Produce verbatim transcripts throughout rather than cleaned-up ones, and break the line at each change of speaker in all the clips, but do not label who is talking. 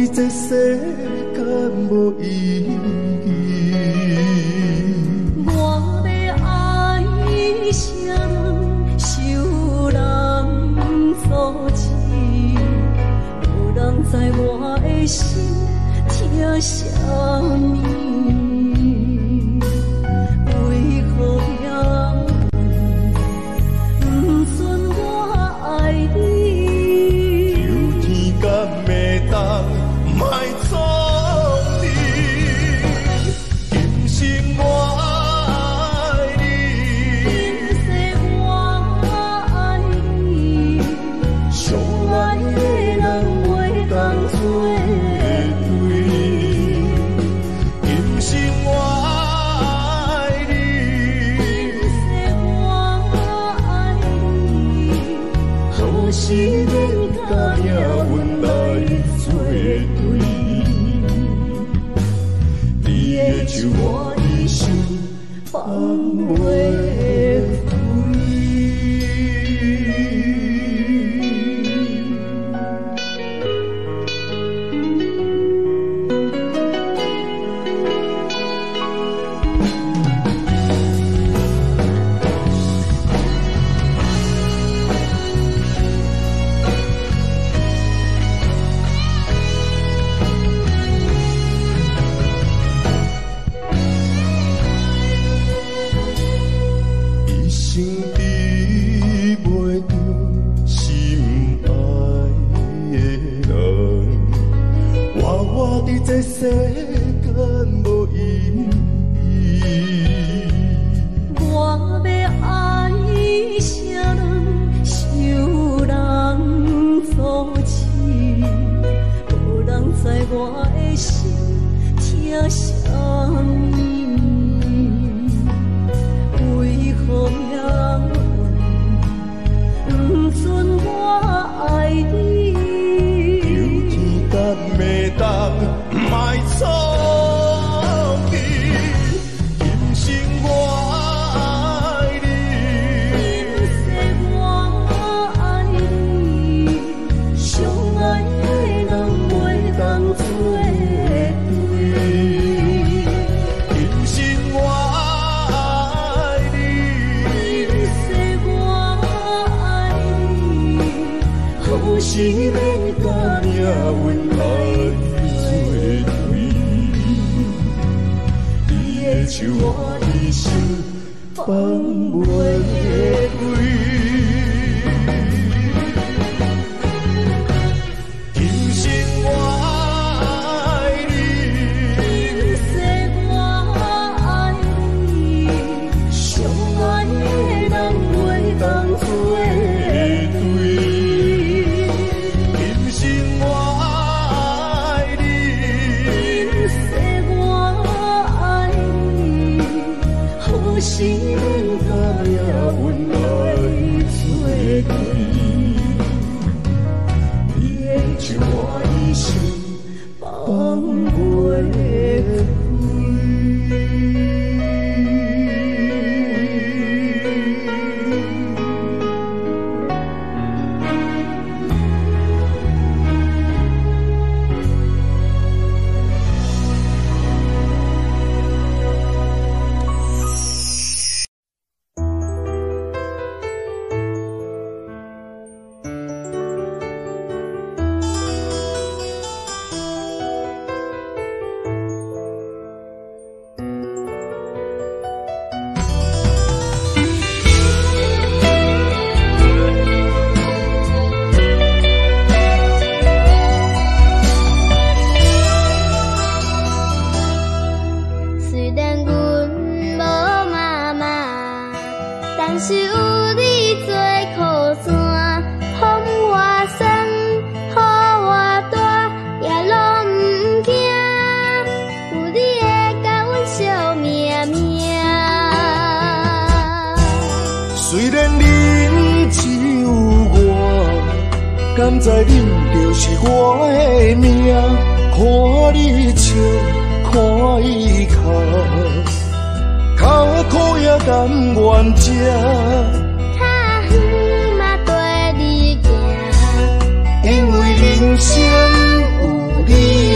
这世间无意义。
我要爱谁人，受人所欺，无人知我的心疼啥物。为何要不准我爱你？
有天敢会当卖错你，今生我爱你，
今世我爱你，相爱的人袂当做对。
今生我爱你，
今世我爱你，何时免甲命运来作对？你的手我一生放袂开。
一生治袂着心爱的人，活活伫这世间无意义。
我要爱谁人，受人所欺，无人知我的心疼啥物。为何要不准我爱你？
有天敢会当卖错你，今生我爱你，
今世我爱你，相爱的人袂当做对。
今生我爱你，
今世我爱你，何时免甲命运来作对？
你的手我一生放袂开。今生我爱你，
今世我爱你，相爱的人袂当做对。
今生我爱你，
今世我爱你，何时免甲命运来作对？你的手我一生放袂开。
虽然阮无妈妈，但是有你做靠山，风我山，雨我大，也拢毋惊。有你会甲阮惜命命。
虽然恁只有我，甘知恁就是我的命。看你笑，看伊哭，脚苦也甘愿吃。
较远嘛跟你行，
因为人生有你。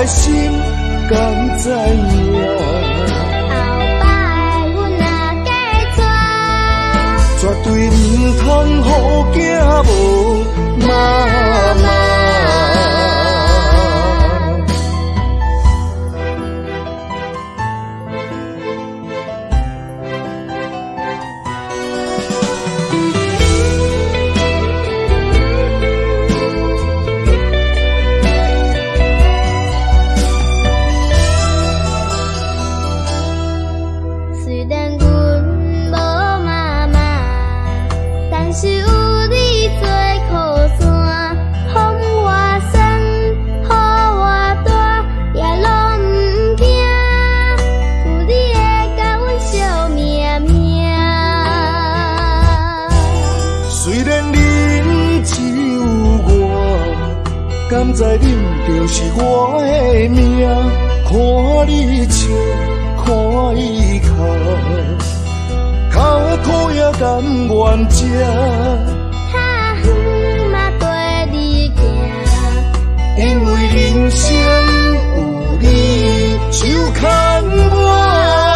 的心敢知影？
后摆阮若嫁娶，
绝对唔通予囝无妈妈。甘知恁就是我的命，看你笑，看伊哭，脚土也甘愿吃。
较远嘛跟你行，
因为人生有你就牵我。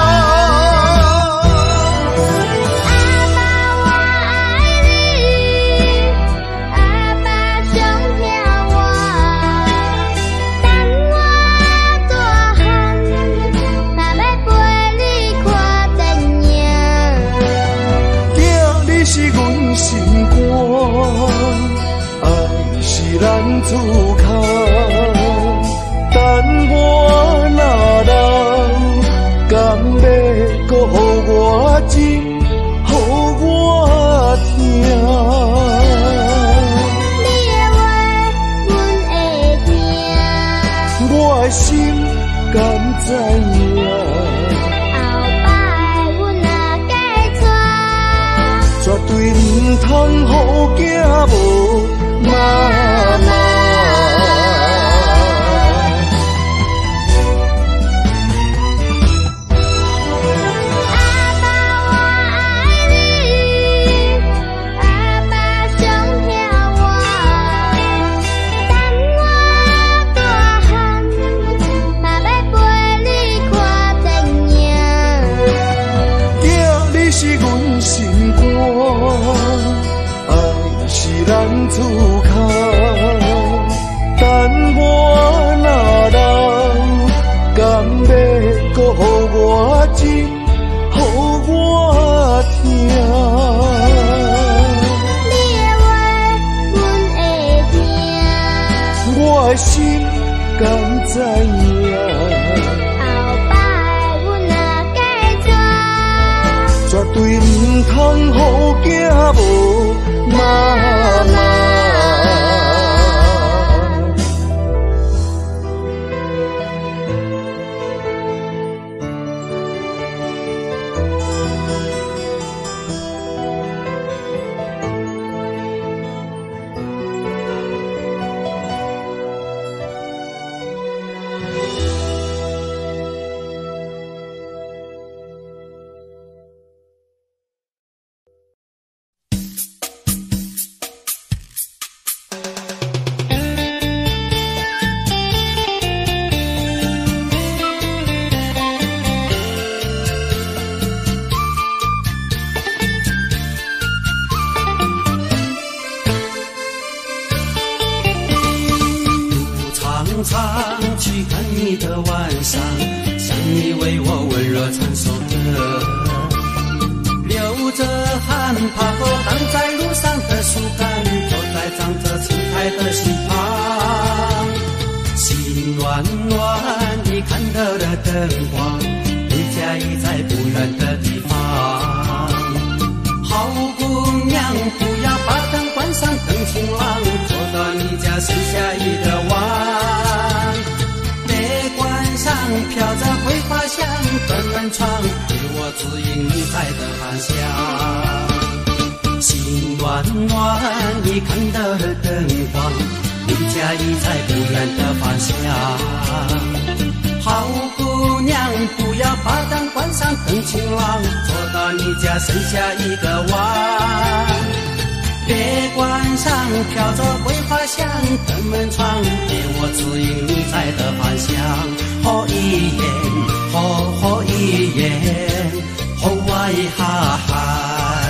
咱厝脚，等我若老，甘要搁予我知，予我听。
你的话，阮会听。
我的心甘知影？
后摆阮若嫁娶，
绝对唔通予囝无妈妈。咱厝脚，等我若老，甘要搁予我知，予我听。
你的话，阮会听。
我的心甘知影？
后摆阮若嫁娶，
绝对唔通予囝无妈妈。
飘着桂花香，登门窗，给我指引你在的方向。 伊言，予我下海。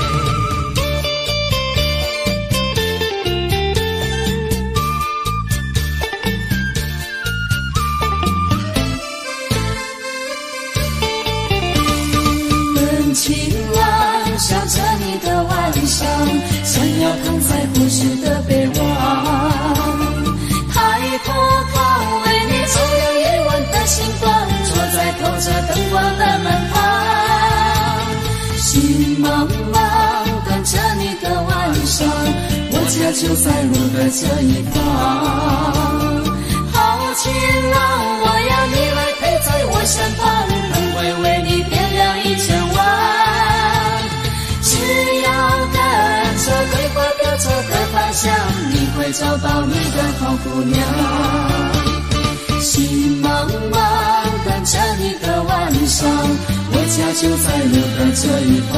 人情郎笑着你的晚上，想要躺在故事的北望，抬头看为你照亮夜晚的星光，坐在透着灯光的门旁，心茫茫等着你的晚上，我家就在路的这一方。好情郎，我要你来陪在我身旁，灯会为你点亮一千万。只要跟着桂花飘着的芳香，你会找到你的好姑娘。心茫茫等着你的晚上，我家就在路的这一方。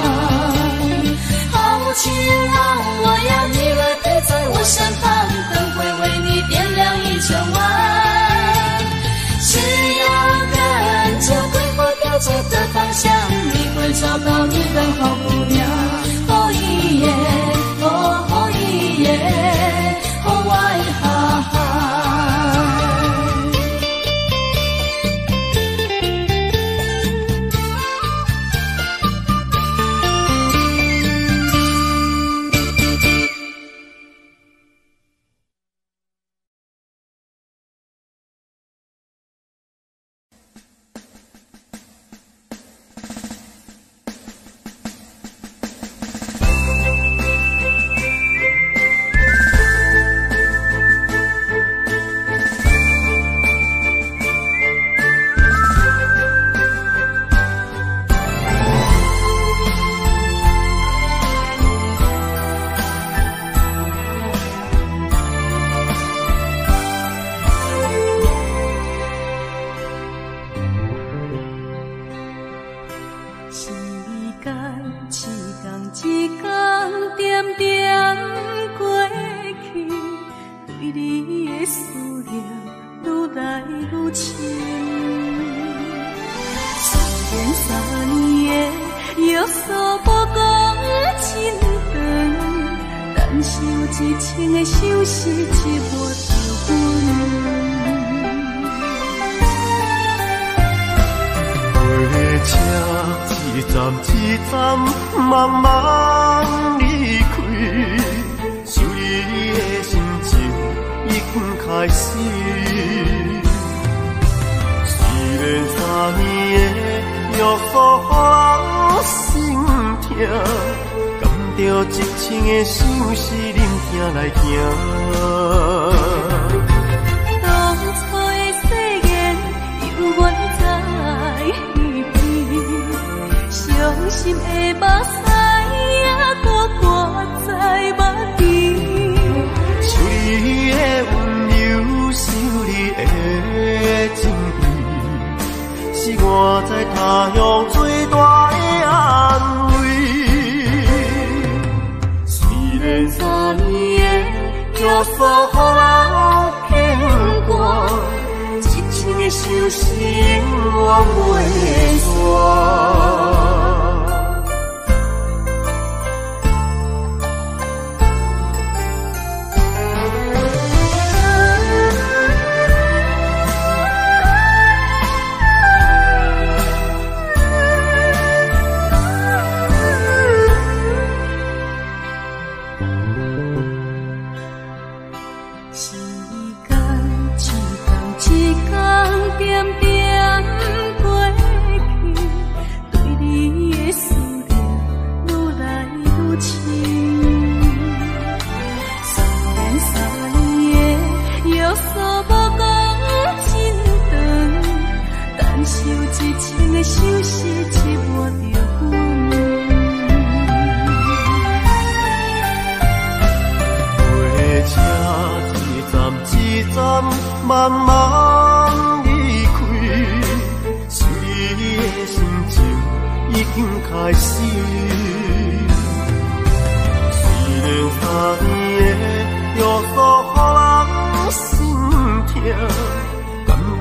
好情郎，我要你来陪在我身旁，灯会为你点亮一千万。只要跟着桂花飘着的芳香，你会找到你的好姑娘。哦一耶，哦哦一耶，哦我哈哈。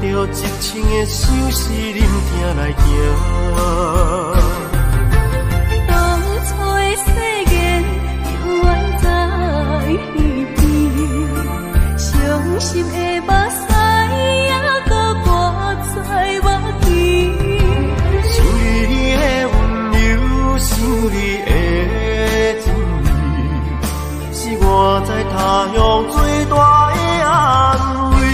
着一清的相思忍痛来行。
当初的誓言永远在耳边，伤心的目屎还搁挂在目前。
想你的温柔，想你的情意，是我在他乡最大的安慰。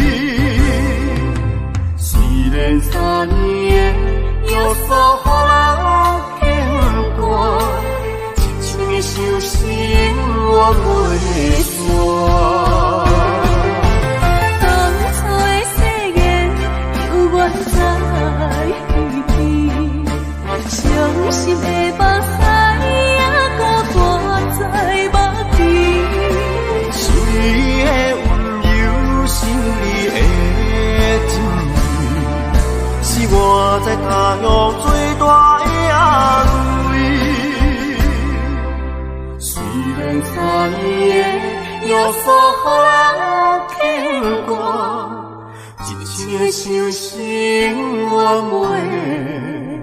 虽然三年又所予人牵挂，一清的相思永远袂散。
当初的誓言犹原在耳边，伤心的目屎还搁挂在目前。
想你的温柔，想你的情意，是我在他乡最大的安慰。虽然残年又所予人牵挂，一清的相思永远袂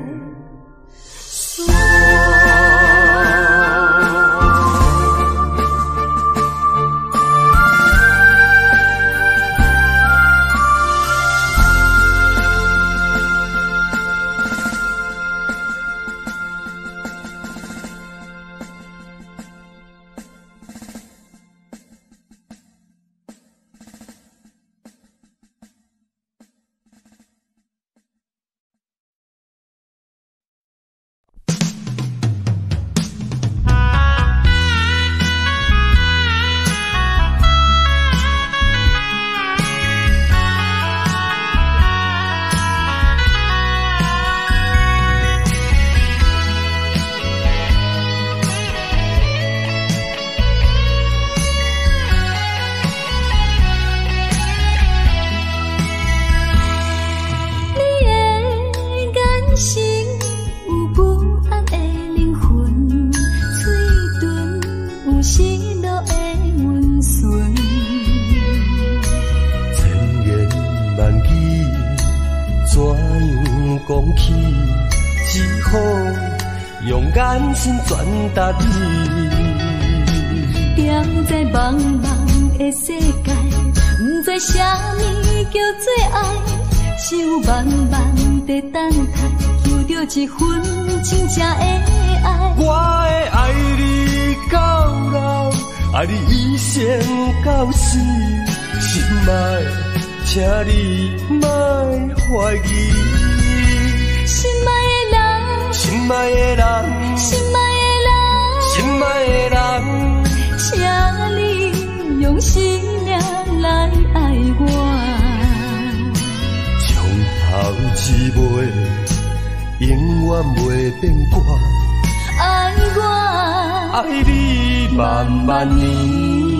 散。
眼神传达你，
踮在茫茫的世界，不知啥物叫做爱，想慢慢地等待，求着一份真正的爱。
我会爱你到老，爱你一生到死，心爱，请你莫怀疑。
心爱的人，
心爱的人，
心爱的人，
心爱的人，
请你用心灵来爱我，
从头至尾永远袂变卦，
爱我，
爱你万万年。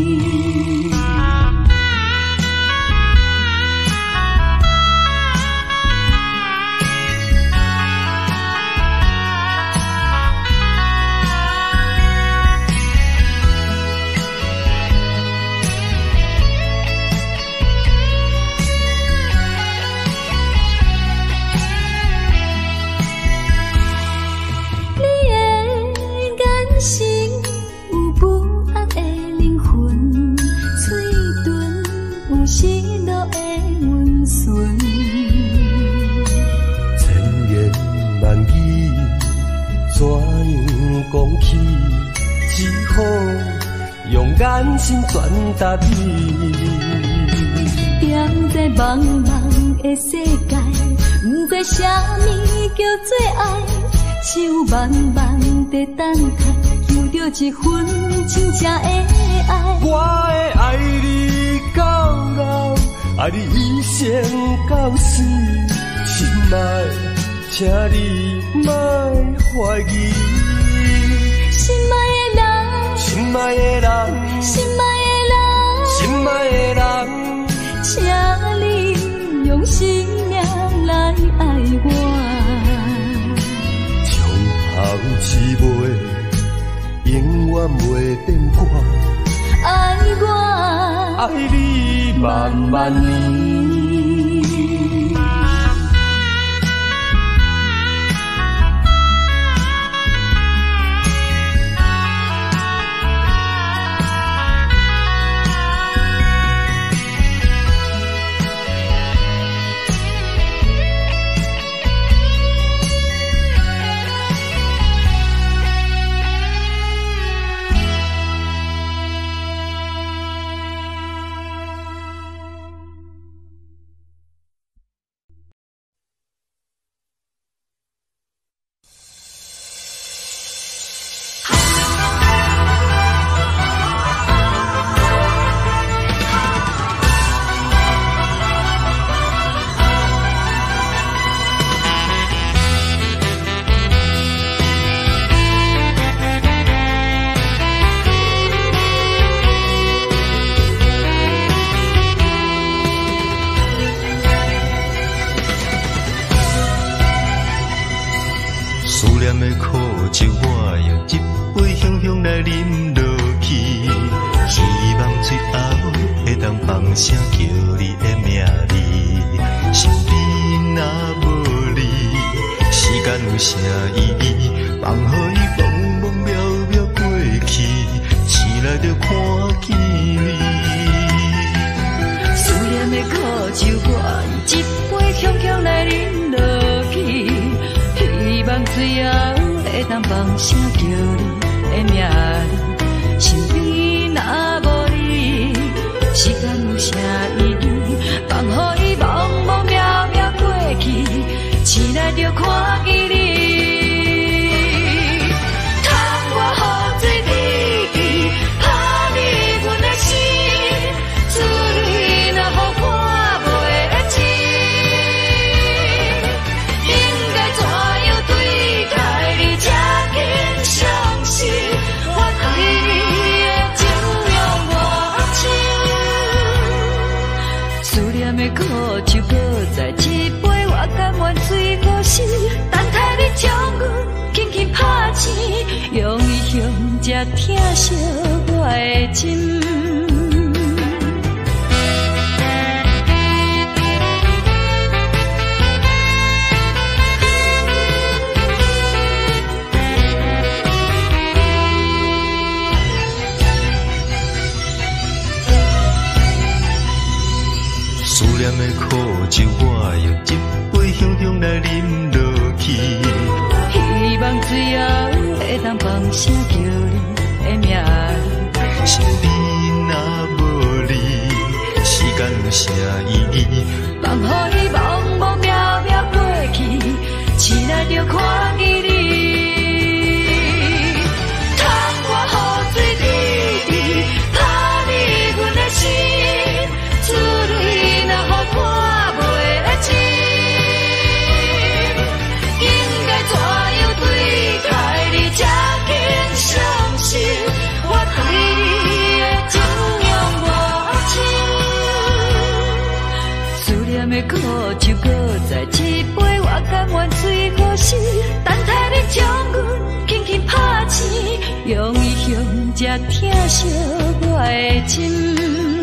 讲起，只好用眼神传达你。
踮在茫茫的世界，不知啥物叫做爱，想慢慢地等待，求着一份真正的爱。
我会爱你到老，爱你一生到死，心爱，请你莫怀疑。
心爱的人，
心爱的人，
心爱的人，
心爱的人，
请你用心灵来爱我，
从头至尾永远袂变卦，
爱我，
爱你万万年。
念的苦酒，我用一杯香香来饮落去，希望最后会当放声叫你的名字。身边若无你，时间有啥意义？放予伊茫茫渺渺过去，醒来就看见你。
思念的苦酒，我用一杯香香来饮落去，希望最后会当放声叫你的名字。身边若无你，时间有啥意义？放予伊茫茫渺渺过去，醒来就看见你。苦酒搁再一杯，我甘愿醉过死，等待你将阮轻轻拍醒，用伊向这疼惜我的心。
思念的苦酒，我用一杯香香来饮落去，
希望最后会当放声叫你的名字。
身边若无你，时间有啥意义？
放予伊茫茫渺渺过去，醒来就看见你。苦酒搁再一杯，我甘愿醉过死，等待你将阮轻轻拍醒，用伊向这疼惜我的心。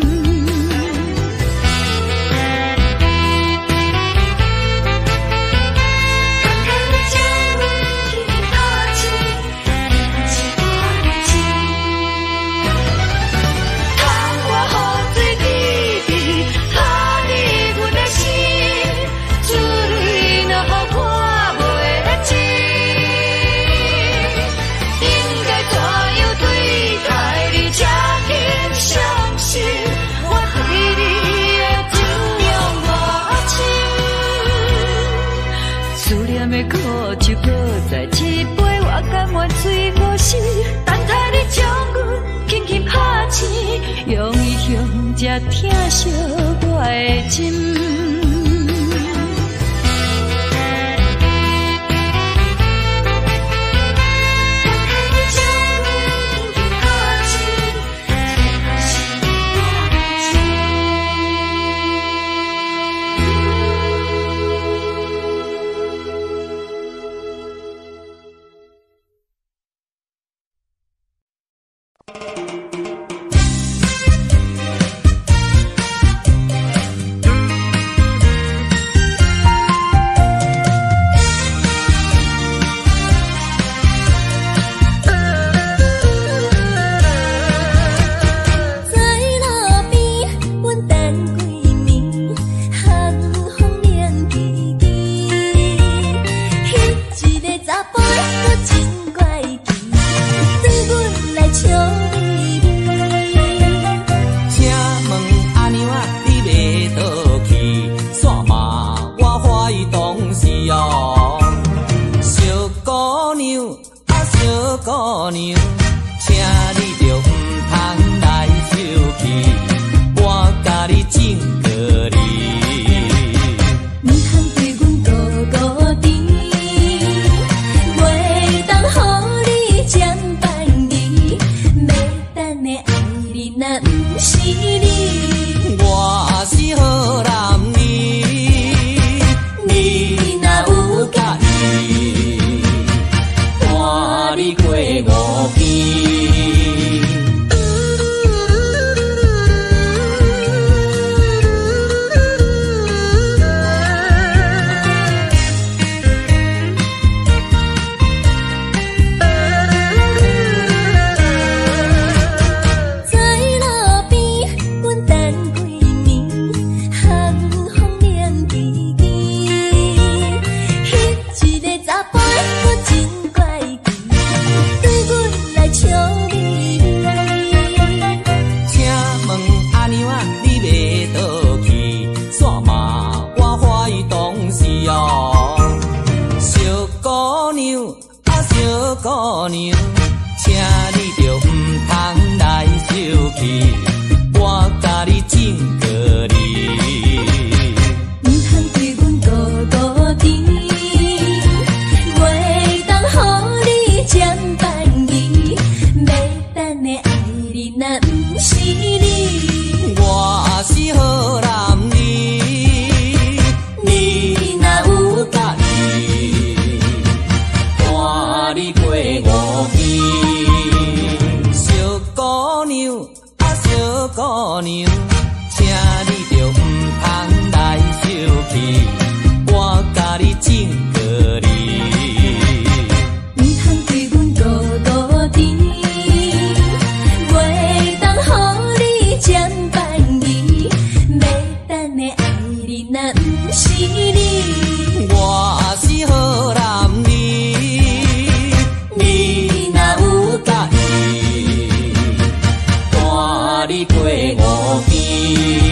苦酒搁再一杯，我甘愿醉过死，等待你将阮轻轻拍醒，用伊向这疼惜我的心。 你若不是你，
我是好男儿。你若有介意，带你过五边。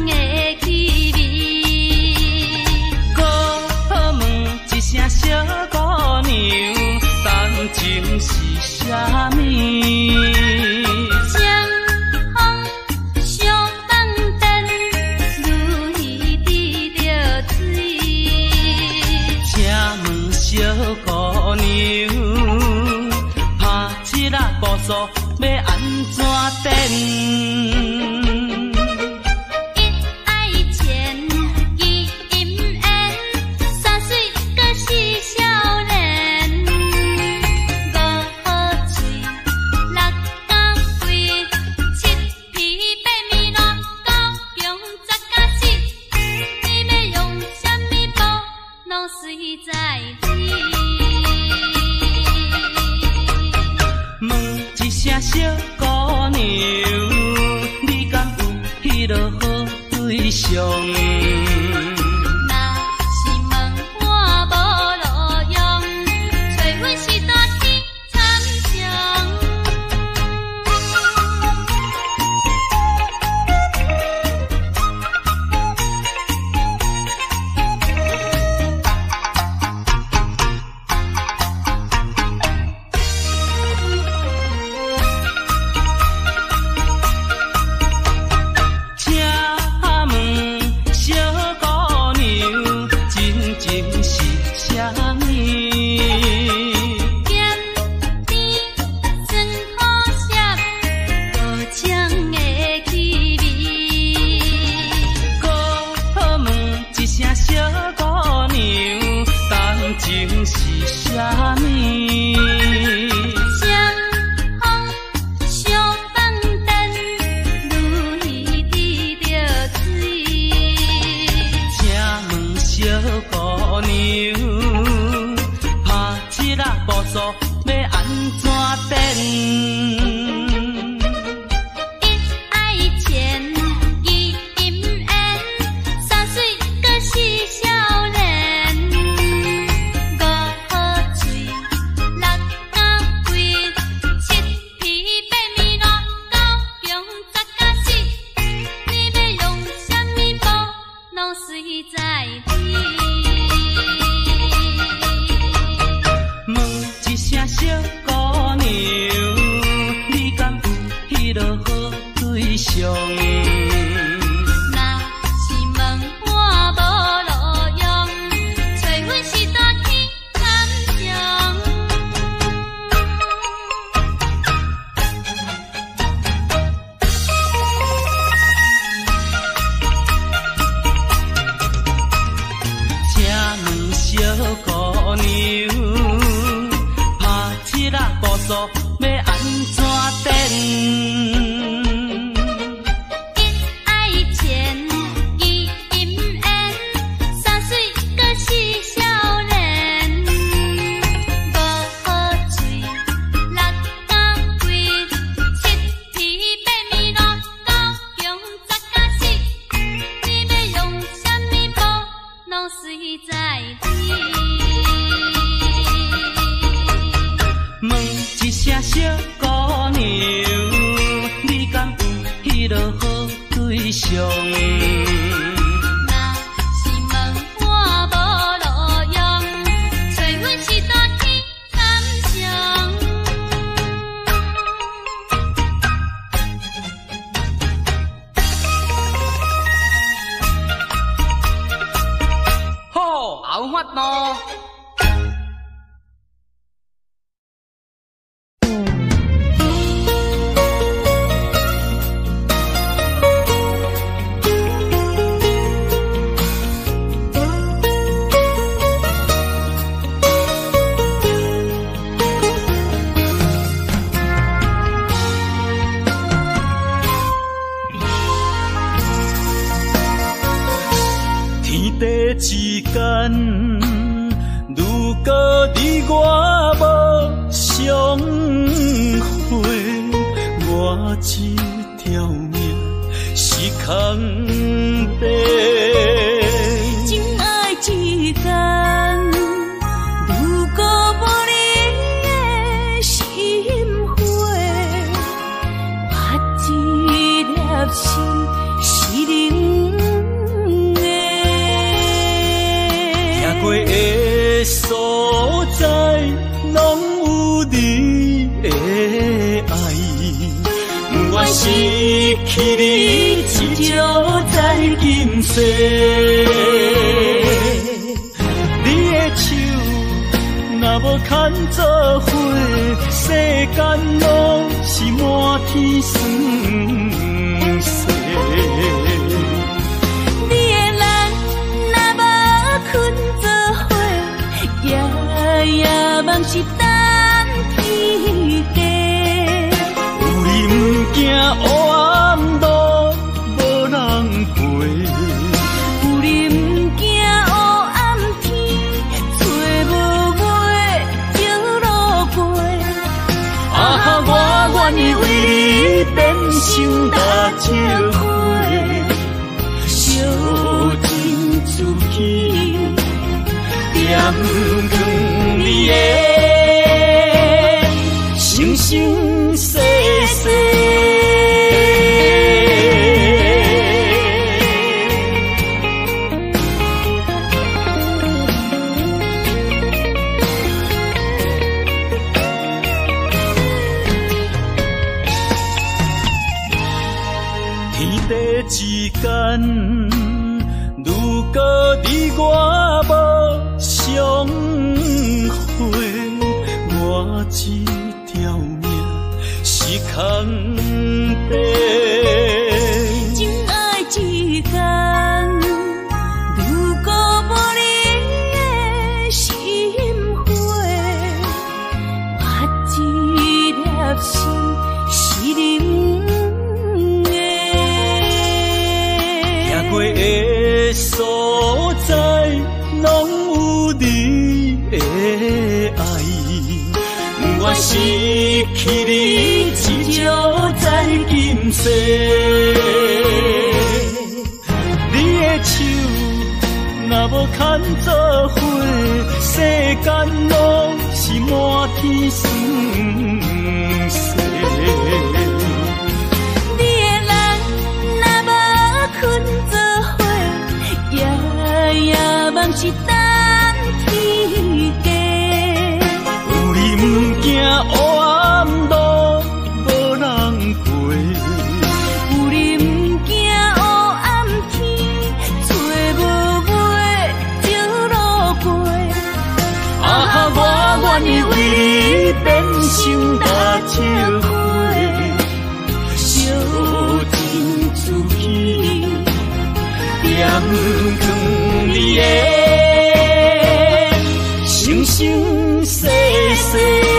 小
姑娘，感情是啥物？小姑娘，拍七仔步数要安怎等？
一爱钱，二姻缘，三水阁是少年。五好嘴，六角贵，七皮八面乱，九强十甲死。你要用什么布，拢随在你。
问一声小姑娘，你敢有迄落好对象？
若是问我无路用，找阮是大天参详。情是啥物？ 双风相放灯，如伊滴着水。
请问小姑娘，拍七仔步数要安怎等？小姑娘，你敢有迄落好对象？
若是问我无路用，找阮是大天参详。
请问小姑娘，步数要安怎等？
一爱钱，二姻缘，三水阁是少年。五好嘴，六角贵，七皮八面乱，九强十甲死。你要用什么布，拢随在你。
问一声小姑娘，你敢有迄落好对象？
若是问我无路用，找阮是大天参详。
好，有法度。
之间，如果你我无相会，我这条命是空白。
情爱之间，如果无你的心花，我这粒心是冷。过的所
拢有你的爱。我失去你，只少在今世。你的手若无牵做伙，世间拢是满天酸涩。
你的人若无困做伙，夜夜梦是等天家。
有你不惊黑暗路无人陪，
有你不惊黑暗天，找无尾就路过。
啊，我愿意为你变心搭这花，烧尽自己，点亮你的生生世世。之间，如果你我无相会，我这条命是空白。
情爱之间，如果无你的心花，我这粒心是你。
过的所在，拢有你的爱。我失去你，只少在今世。你的手若无牵做伙，世间拢是满天酸涩。
梦是等天家，
有你不惊黑暗路无人陪，
有你不惊黑暗天，找无尾就路过。
啊，我愿意为你变心搭这花，烧尽自己，点亮你的生生世世。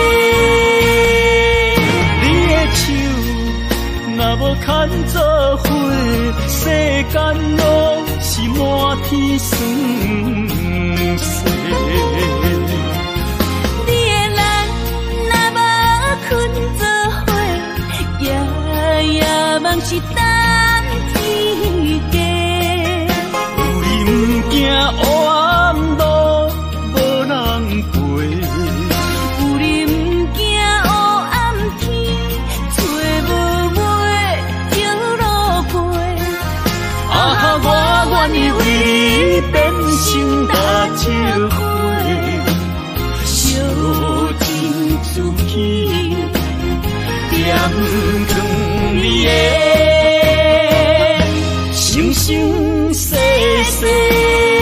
你的手若无牵做伙，世间拢是满天酸涩。
你的人若无困做伙，夜夜梦是等天家。
有你不惊黑暗路无人陪，
有你不惊黑暗天，找无尾就路过。
啊，我愿意为你变心搭这花，烧尽自己，点亮你的生生世世。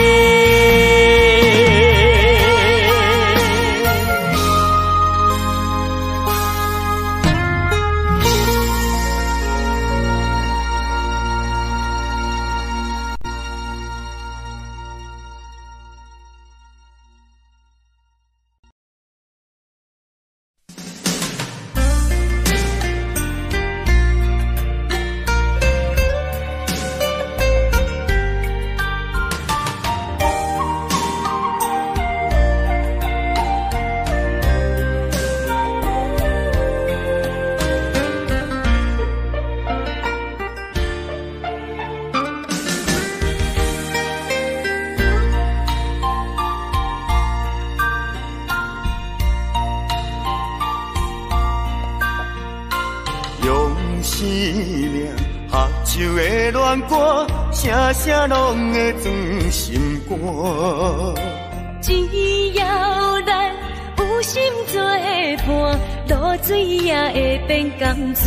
生命合唱的恋歌，声声拢会钻心肝。
只要咱有心做落水也会变甘泉。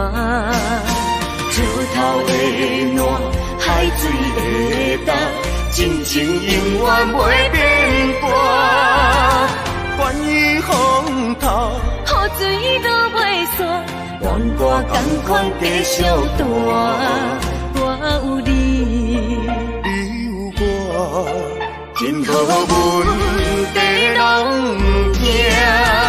石头的烂，海水的干，真情永远袂变卦。愿意风头，雨水落袂散，愿我甘款继续大。我有你，
你有我，
今后阮地拢行。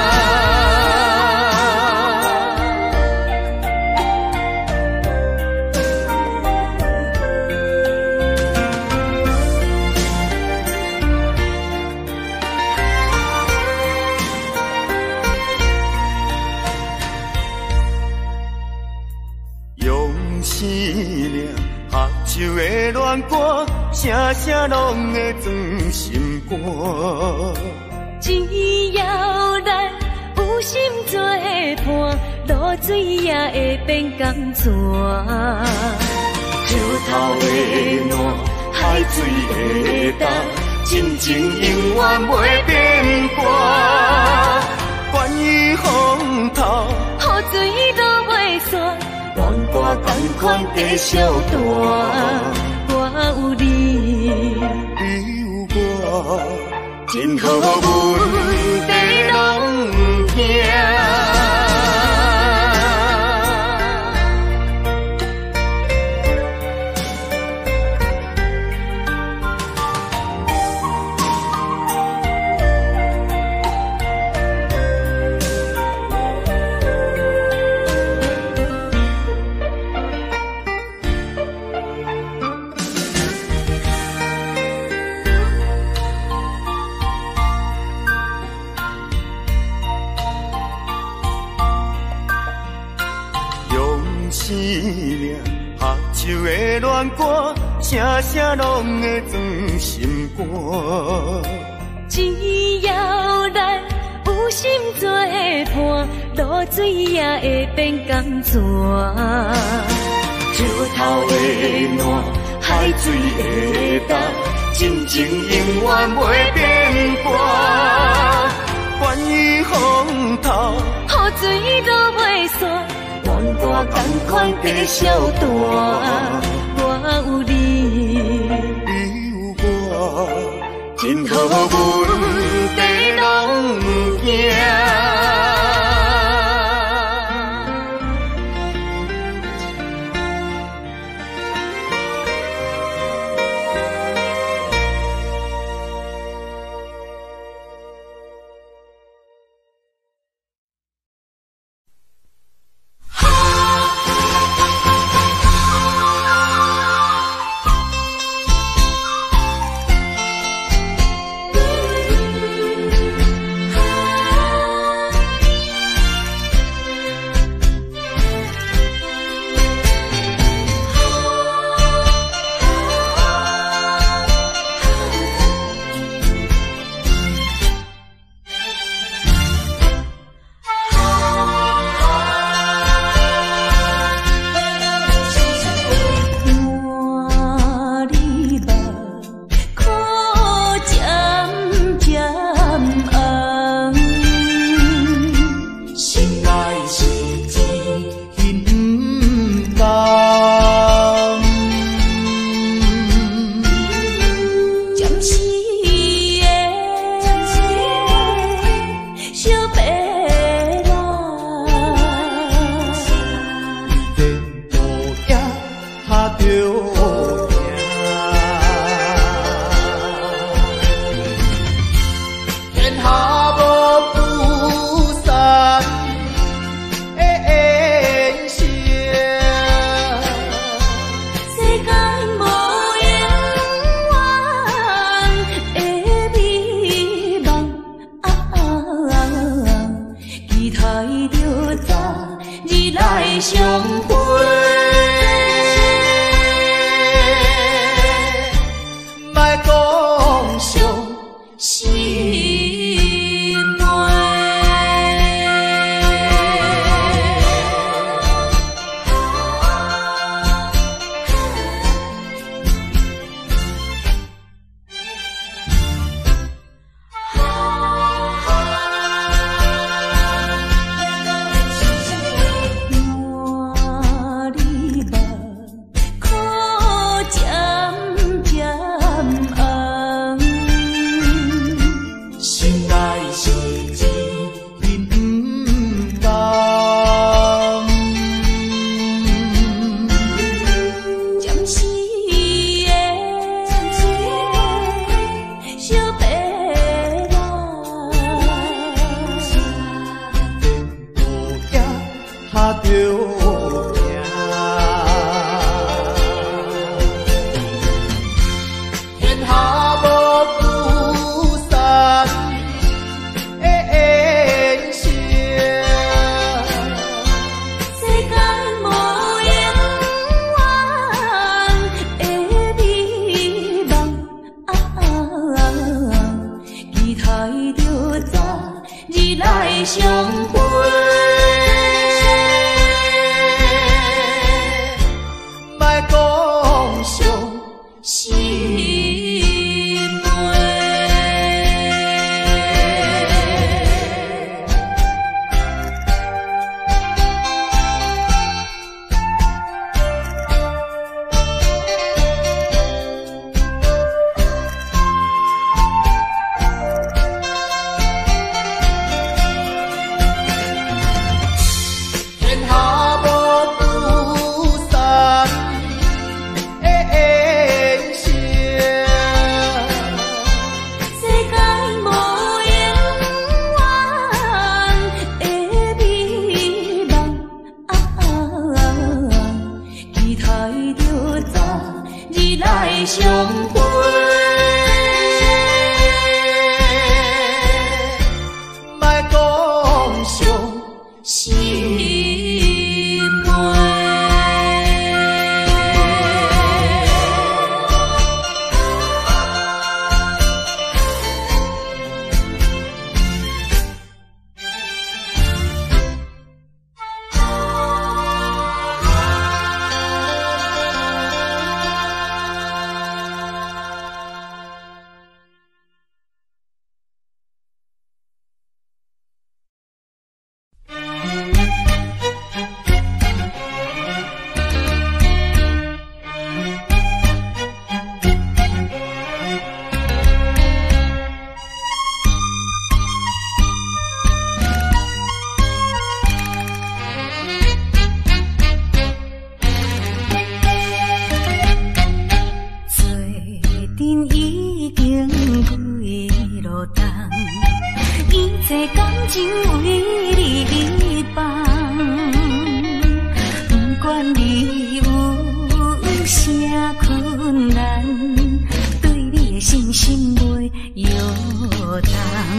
生命合唱的恋歌，声声拢会装心肝。
只要咱有心做伴，落水也会变甘泉。石头的烂，海水的干，真情永远袂变卦。
愿意风头，
雨水落袂散。愿我甘款继续大，我有你，
你有我，
今后阮地拢行。
生命合唱的恋歌，声声拢会装心肝。
只要咱有心做伴，落水也会变甘泉。石头的烂，海水的干，真情永远袂变卦。
愿意风头，
雨水落袂散。愿我甘款继续大，我有你，
你有我，
今后阮地拢行。 是情，
因不甘。
暂时的，暂时的小白狼，
无影哈着命。天下无聚散的缘声，
世间无永远的美梦，期待着早日来相会。
莫讲伤
心梅。
天下无聚散的缘声，
世间无永远的美梦，期待着早日来相会。
莫讲伤
心梅。做阵已经归路东，一切感情为你放。不管你有啥困难，对你的信心袂摇动，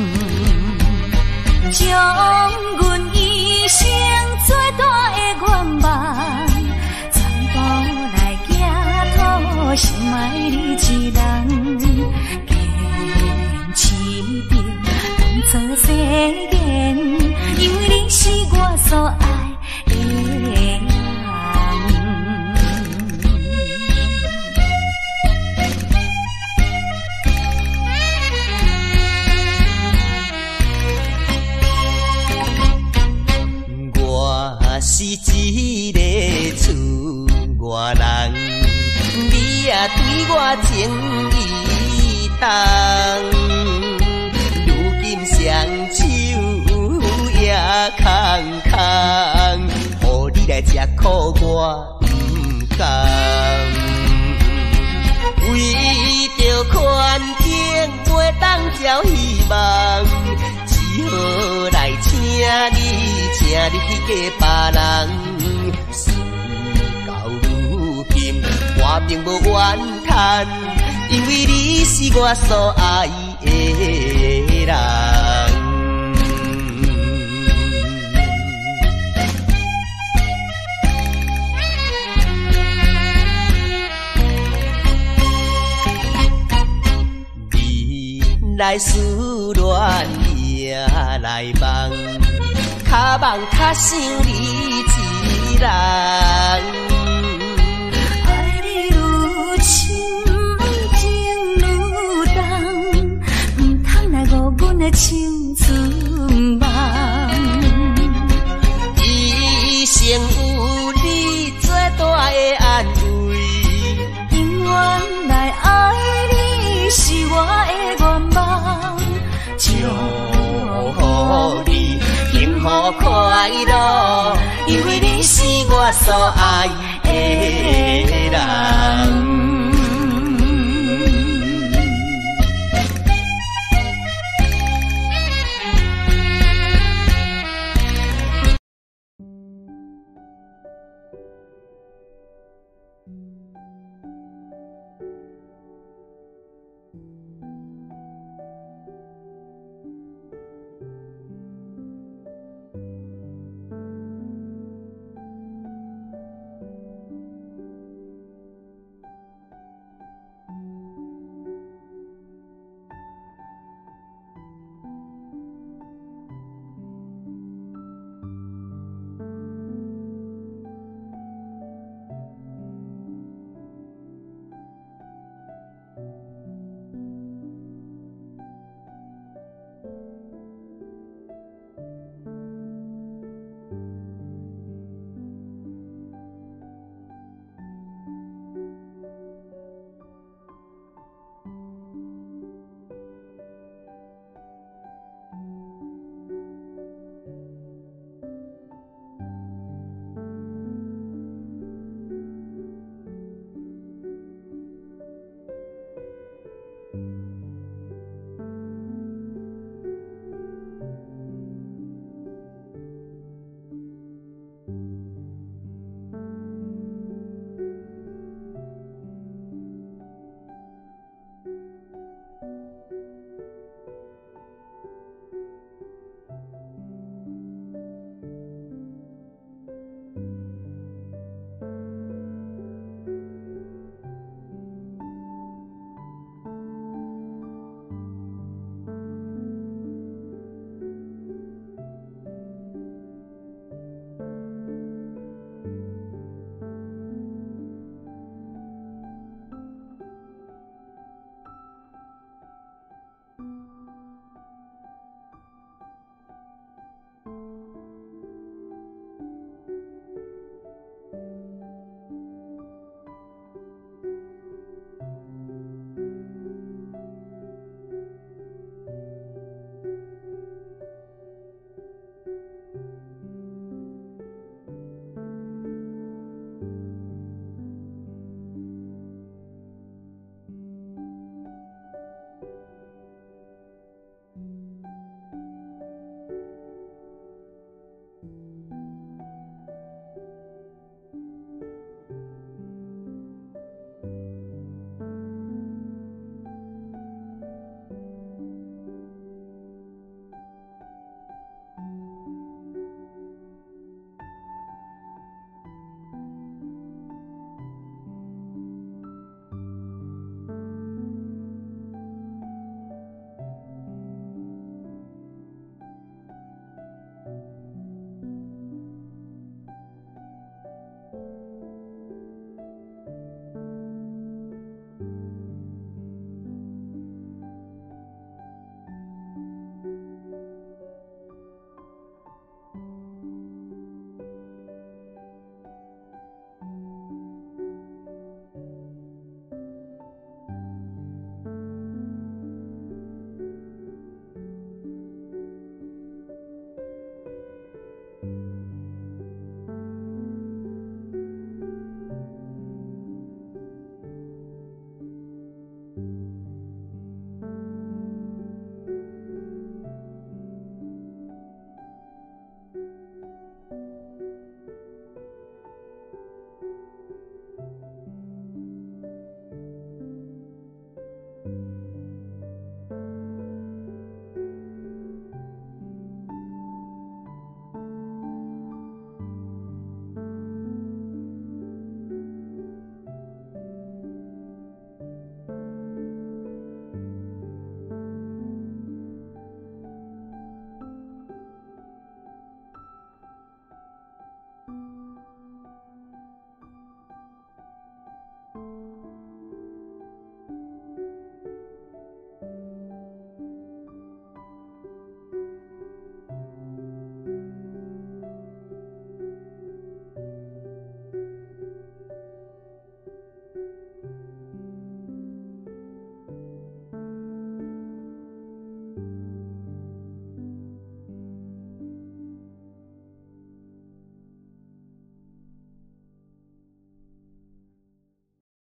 将阮一生最大的愿望，全部来寄托心爱你一人，坚持着当作誓言，因为你是我所爱的人。
我是一个厝外人，你也对我情意重，如今双手也空空，予你来吃苦我不甘，为着环境袂当交希望，只好来请你。请你去嫁别人，事到如今，我并无怨叹，因为你是我所爱的人。你来思恋也来梦。较梦较想你一人，
爱你愈深，情愈重，唔通来误阮的青春梦。
一生有你最大的安慰，
永远来爱你是我的愿望。
乐，因为你是我所爱的人。